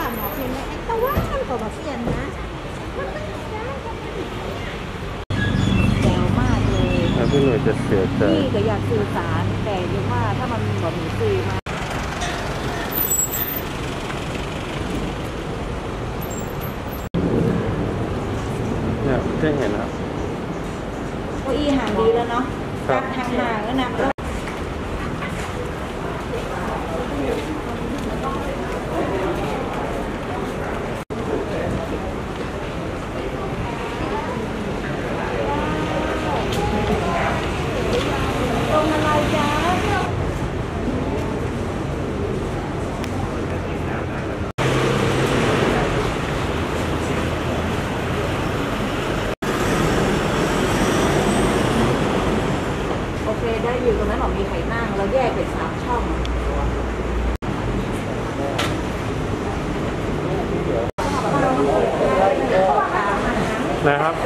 หมอเพียงแต่ว่ามันก็มาเปลี่ยนนะแจ๋วมากเลยแล้วพี่หนุ่ยจะเสียใจพี่ก็อยากสื่อสารแต่ยังว่าถ้ามันแบบมีสื่อมาเนี่ยได้เห็นแล้วเก้าอี้ห่างดีแล้วเนาะครับทางห่างแล้วนะตรงอะไรจ๊ะโอเคได้อยู่ตรงนั้นหรอมีใครนั่งเราแยกเป็น3 ช่องนะครับ